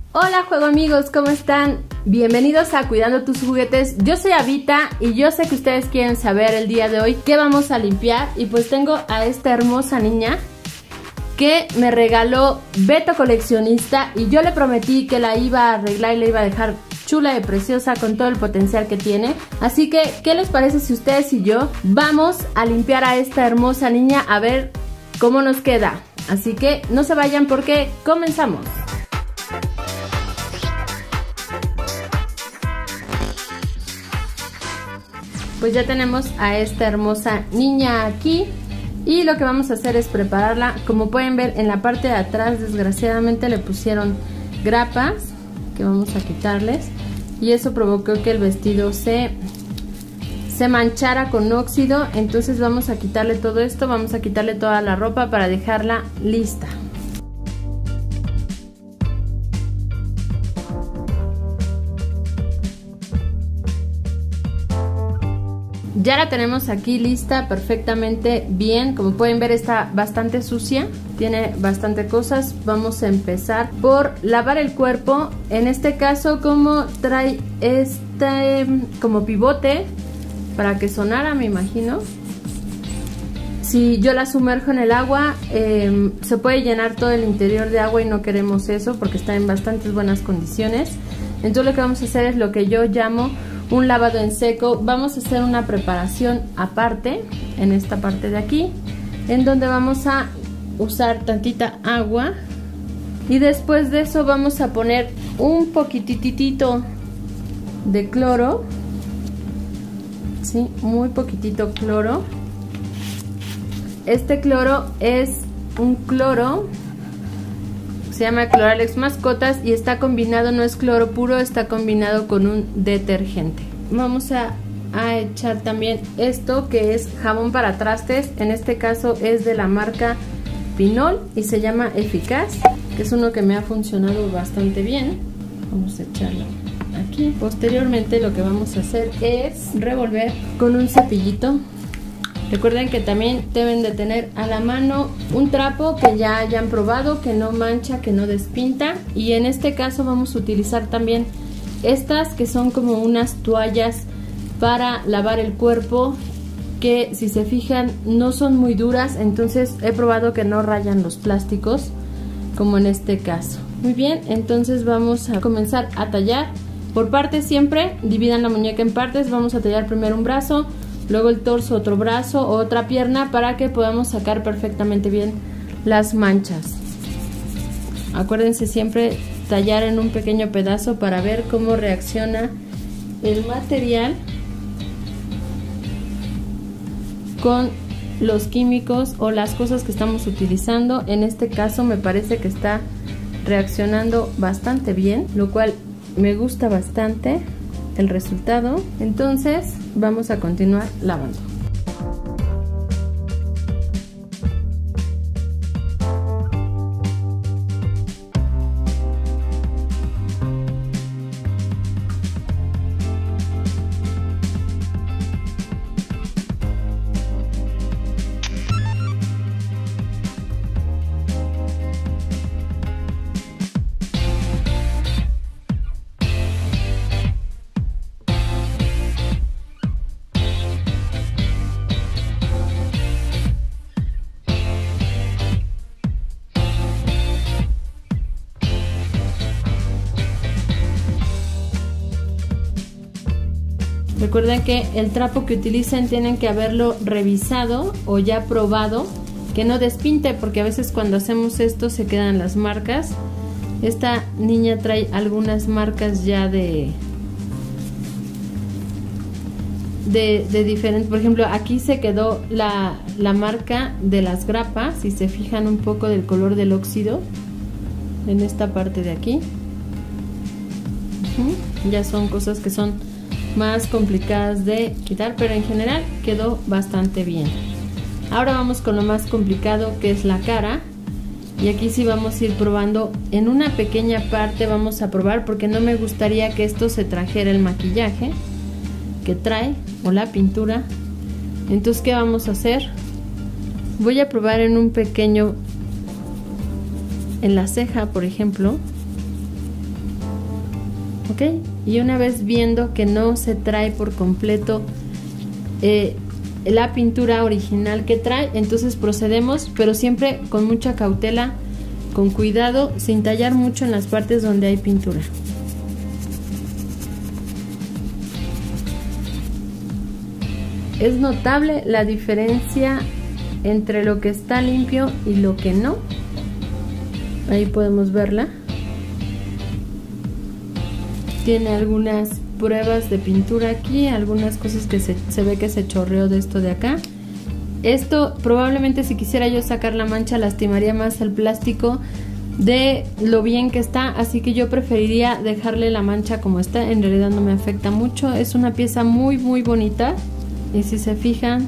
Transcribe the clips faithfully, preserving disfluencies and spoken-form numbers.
Hola juego amigos, ¿cómo están? Bienvenidos a Cuidando tus juguetes. Yo soy Avita y yo sé que ustedes quieren saber el día de hoy qué vamos a limpiar. Y pues tengo a esta hermosa niña que me regaló Beto Coleccionista y yo le prometí que la iba a arreglar y la iba a dejar chula y preciosa con todo el potencial que tiene. Así que, ¿qué les parece si ustedes y yo vamos a limpiar a esta hermosa niña a ver cómo nos queda? Así que no se vayan porque comenzamos. Pues ya tenemos a esta hermosa niña aquí y lo que vamos a hacer es prepararla. Como pueden ver, en la parte de atrás desgraciadamente le pusieron grapas que vamos a quitarles y eso provocó que el vestido se, se manchara con óxido. Entonces vamos a quitarle todo esto, vamos a quitarle toda la ropa para dejarla lista. Ya la tenemos aquí lista perfectamente bien. Como pueden ver, está bastante sucia, tiene bastante cosas. Vamos a empezar por lavar el cuerpo. En este caso, como trae este como pivote para que sonara, me imagino. Si yo la sumerjo en el agua, eh, se puede llenar todo el interior de agua y no queremos eso porque está en bastantes buenas condiciones. Entonces lo que vamos a hacer es lo que yo llamo un lavado en seco. Vamos a hacer una preparación aparte en esta parte de aquí, en donde vamos a usar tantita agua y después de eso vamos a poner un poquititito de cloro, sí, muy poquitito cloro. Este cloro es un cloro, se llama Cloralex Mascotas y está combinado, no es cloro puro, está combinado con un detergente. Vamos a, a echar también esto que es jabón para trastes. En este caso es de la marca Pinol y se llama Eficaz, que es uno que me ha funcionado bastante bien. Vamos a echarlo aquí. Posteriormente lo que vamos a hacer es revolver con un cepillito. Recuerden que también deben de tener a la mano un trapo que ya hayan probado, que no mancha, que no despinta. Y en este caso vamos a utilizar también estas que son como unas toallas para lavar el cuerpo, que si se fijan no son muy duras, entonces he probado que no rayan los plásticos, como en este caso. Muy bien, entonces vamos a comenzar a tallar por partes siempre. Dividan la muñeca en partes, vamos a tallar primero un brazo, luego el torso, otro brazo, otra pierna, para que podamos sacar perfectamente bien las manchas. Acuérdense siempre tallar en un pequeño pedazo para ver cómo reacciona el material con los químicos o las cosas que estamos utilizando. En este caso me parece que está reaccionando bastante bien, lo cual me gusta bastante el resultado. Entonces vamos a continuar lavando. Recuerden que el trapo que utilicen tienen que haberlo revisado o ya probado, que no despinte, porque a veces cuando hacemos esto se quedan las marcas. Esta niña trae algunas marcas ya de de, de diferentes. Por ejemplo, aquí se quedó la, la marca de las grapas, si se fijan un poco del color del óxido en esta parte de aquí. Uh-huh. Ya son cosas que son más complicadas de quitar, pero en general quedó bastante bien. Ahora vamos con lo más complicado, que es la cara, y aquí sí vamos a ir probando en una pequeña parte. Vamos a probar porque no me gustaría que esto se trajera el maquillaje que trae o la pintura. Entonces, ¿qué vamos a hacer? Voy a probar en un pequeño, en la ceja por ejemplo, ¿ok? Y una vez viendo que no se trae por completo eh, la pintura original que trae, entonces procedemos, pero siempre con mucha cautela, con cuidado, sin tallar mucho en las partes donde hay pintura. Es notable la diferencia entre lo que está limpio y lo que no. Ahí podemos verla. Tiene algunas pruebas de pintura aquí, algunas cosas que se, se ve que se chorreó de esto de acá. Esto probablemente, si quisiera yo sacar la mancha, lastimaría más el plástico de lo bien que está, así que yo preferiría dejarle la mancha como está. En realidad no me afecta mucho. Es una pieza muy muy bonita y si se fijan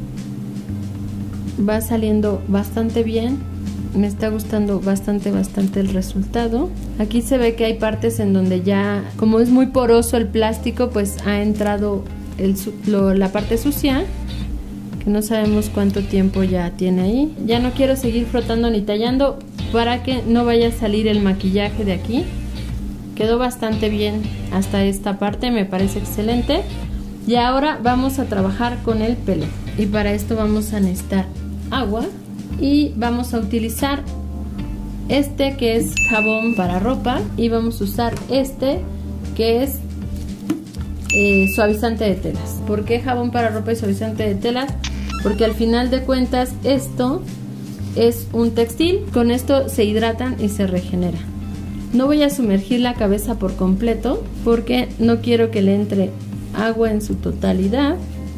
va saliendo bastante bien. Me está gustando bastante bastante el resultado. Aquí se ve que hay partes en donde ya, como es muy poroso el plástico, pues ha entrado el, lo, la parte sucia, que no sabemos cuánto tiempo ya tiene ahí. Ya no quiero seguir frotando ni tallando para que no vaya a salir el maquillaje de aquí. Quedó bastante bien hasta esta parte, me parece excelente. Y ahora vamos a trabajar con el pelo, y para esto vamos a necesitar agua. Y vamos a utilizar este que es jabón para ropa, y vamos a usar este que es eh, suavizante de telas. ¿Por qué jabón para ropa y suavizante de telas? Porque al final de cuentas esto es un textil, con esto se hidratan y se regenera. No voy a sumergir la cabeza por completo porque no quiero que le entre agua en su totalidad.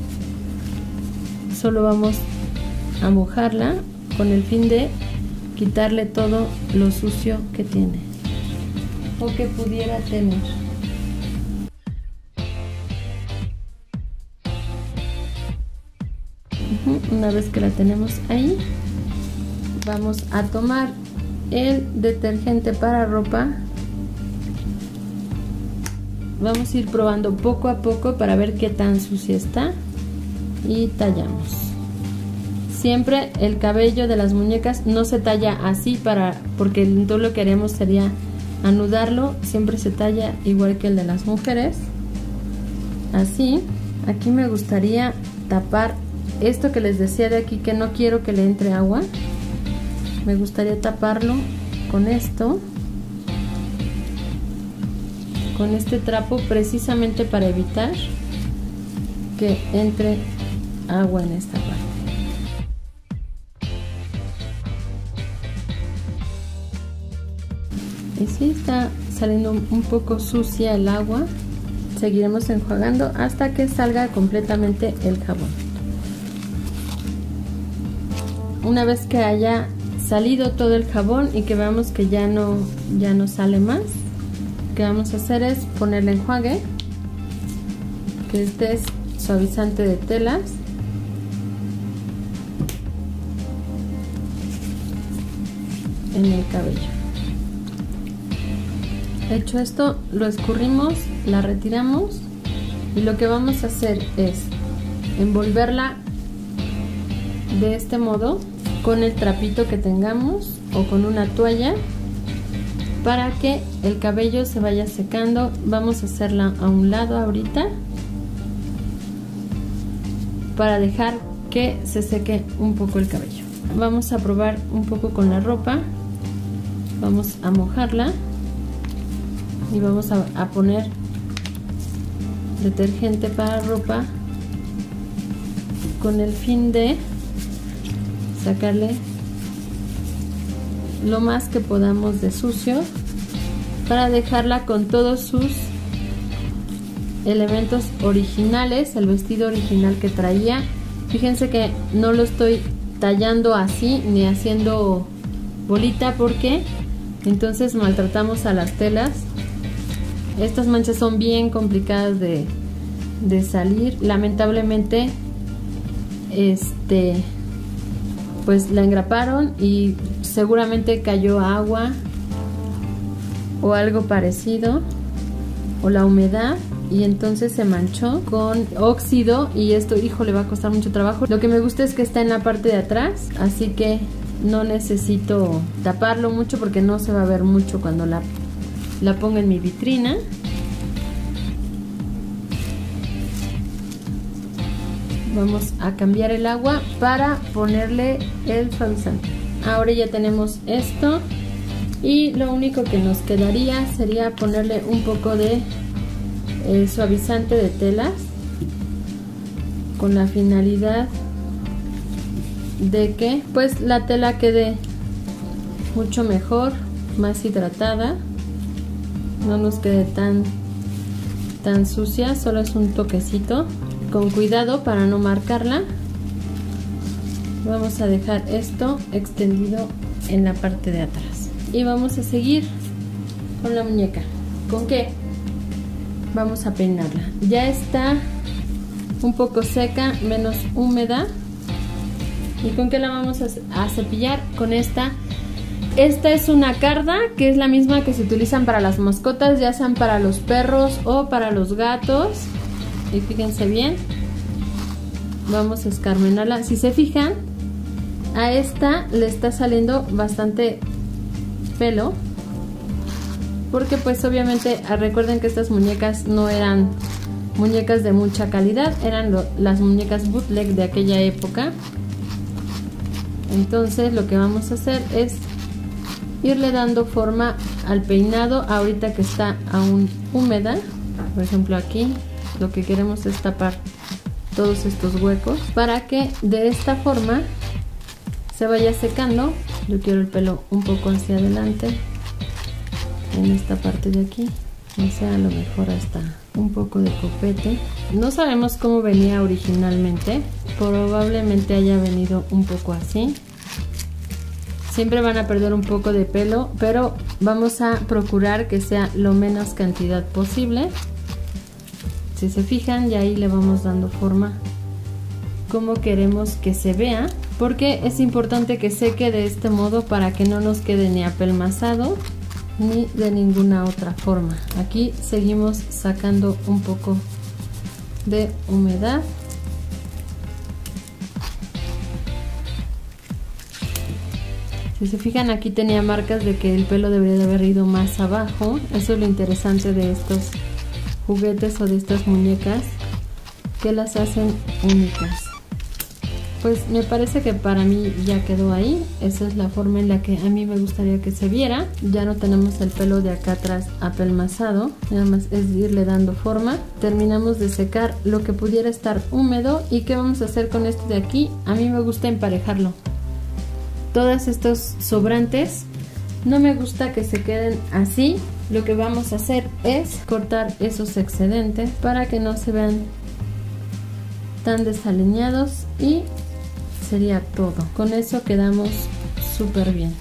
Solo vamos a mojarla con el fin de quitarle todo lo sucio que tiene o que pudiera tener. Una vez que la tenemos ahí, vamos a tomar el detergente para ropa. Vamos a ir probando poco a poco para ver qué tan sucia está y tallamos. Siempre el cabello de las muñecas no se talla así, para porque todo lo que haremos sería anudarlo. Siempre se talla igual que el de las mujeres, así. Aquí me gustaría tapar esto que les decía de aquí, que no quiero que le entre agua. Me gustaría taparlo con esto, con este trapo, precisamente para evitar que entre agua en esta parte. Y si está saliendo un poco sucia el agua, seguiremos enjuagando hasta que salga completamente el jabón. Una vez que haya salido todo el jabón y que veamos que ya no, ya no sale más, lo que vamos a hacer es ponerle enjuague, que este es suavizante de telas. En el cabello. Hecho esto, lo escurrimos, la retiramos, y lo que vamos a hacer es envolverla de este modo con el trapito que tengamos o con una toalla para que el cabello se vaya secando. Vamos a hacerla a un lado ahorita para dejar que se seque un poco el cabello. Vamos a probar un poco con la ropa. Vamos a mojarla y vamos a, a poner detergente para ropa con el fin de sacarle lo más que podamos de sucio, para dejarla con todos sus elementos originales, el vestido original que traía. Fíjense que no lo estoy tallando así ni haciendo bolita, porque entonces maltratamos a las telas. Estas manchas son bien complicadas de, de salir. Lamentablemente este pues la engraparon y seguramente cayó agua o algo parecido, o la humedad, y entonces se manchó con óxido, y esto, hijo, le va a costar mucho trabajo. Lo que me gusta es que está en la parte de atrás, así que no necesito taparlo mucho porque no se va a ver mucho cuando la, la ponga en mi vitrina. vamos a cambiar el agua para ponerle el suavizante. Ahora ya tenemos esto y lo único que nos quedaría sería ponerle un poco de eh, suavizante de telas, con la finalidad de que pues la tela quede mucho mejor, más hidratada, no nos quede tan tan sucia. Solo es un toquecito, con cuidado para no marcarla. Vamos a dejar esto extendido en la parte de atrás y vamos a seguir con la muñeca. ¿Con qué? Vamos a peinarla. Ya está un poco seca, menos húmeda. ¿Y con qué la vamos a, a cepillar? Con esta. Esta es una carda, que es la misma que se utilizan para las mascotas, ya sean para los perros o para los gatos. Y fíjense bien, vamos a escarmenarla. Si se fijan, a esta le está saliendo bastante pelo, porque pues obviamente recuerden que estas muñecas no eran muñecas de mucha calidad, eran lo, las muñecas bootleg de aquella época. Entonces lo que vamos a hacer es irle dando forma al peinado ahorita que está aún húmeda. Por ejemplo, aquí lo que queremos es tapar todos estos huecos para que de esta forma se vaya secando. Yo quiero el pelo un poco hacia adelante en esta parte de aquí, o sea, a lo mejor hasta un poco de copete. No sabemos cómo venía originalmente, probablemente haya venido un poco así. Siempre van a perder un poco de pelo, pero vamos a procurar que sea lo menos cantidad posible. Si se fijan, ya ahí le vamos dando forma como queremos que se vea, porque es importante que seque de este modo para que no nos quede ni apelmazado ni de ninguna otra forma. Aquí seguimos sacando un poco de humedad. Si se fijan, aquí tenía marcas de que el pelo debería de haber ido más abajo. Eso es lo interesante de estos juguetes o de estas muñecas, que las hacen únicas. Pues me parece que para mí ya quedó ahí. Esa es la forma en la que a mí me gustaría que se viera. Ya no tenemos el pelo de acá atrás apelmazado, nada más es irle dando forma. Terminamos de secar lo que pudiera estar húmedo. ¿Y qué vamos a hacer con este de aquí? A mí me gusta emparejarlo. Todos estos sobrantes no me gusta que se queden así. Lo que vamos a hacer es cortar esos excedentes para que no se vean tan desalineados, y sería todo. Con eso quedamos súper bien.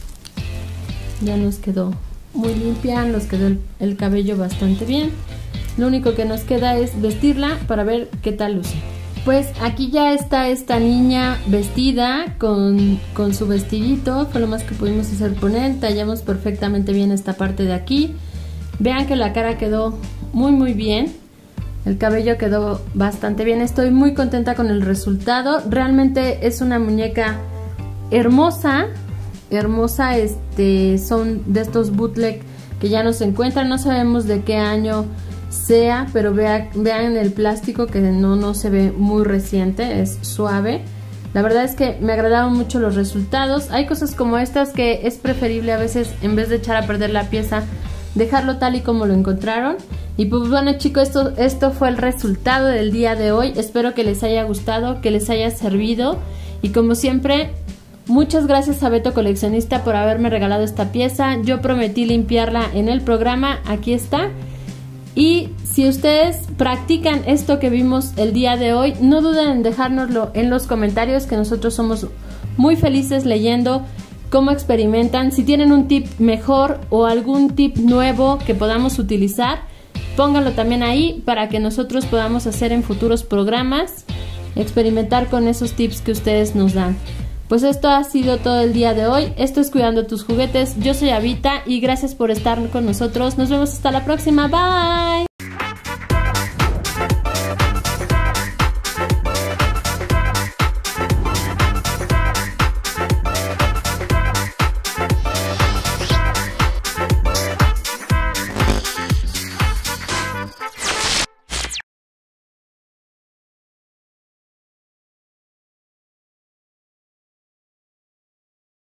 Ya nos quedó muy limpia, nos quedó el, el cabello bastante bien. Lo único que nos queda es vestirla para ver qué tal luce. Pues aquí ya está esta niña vestida con, con su vestidito. Fue lo más que pudimos hacer con él. Tallamos perfectamente bien esta parte de aquí. Vean que la cara quedó muy muy bien. El cabello quedó bastante bien. Estoy muy contenta con el resultado. Realmente es una muñeca hermosa. Hermosa. Este, son de estos bootleg que ya no se encuentran. No sabemos de qué año sea, pero vea, vean el plástico, que no, no se ve muy reciente, es suave. La verdad es que me agradaron mucho los resultados. Hay cosas como estas que es preferible a veces, en vez de echar a perder la pieza, dejarlo tal y como lo encontraron. Y pues bueno, chicos, esto, esto fue el resultado del día de hoy. Espero que les haya gustado, que les haya servido, y como siempre, muchas gracias a Beto Coleccionista por haberme regalado esta pieza. Yo prometí limpiarla en el programa, aquí está. Y si ustedes practican esto que vimos el día de hoy, no duden en dejárnoslo en los comentarios, que nosotros somos muy felices leyendo cómo experimentan. Si tienen un tip mejor o algún tip nuevo que podamos utilizar, pónganlo también ahí para que nosotros podamos hacer en futuros programas, experimentar con esos tips que ustedes nos dan. Pues esto ha sido todo el día de hoy. Esto es Cuidando Tus Juguetes. Yo soy Avita y gracias por estar con nosotros. Nos vemos hasta la próxima. Bye.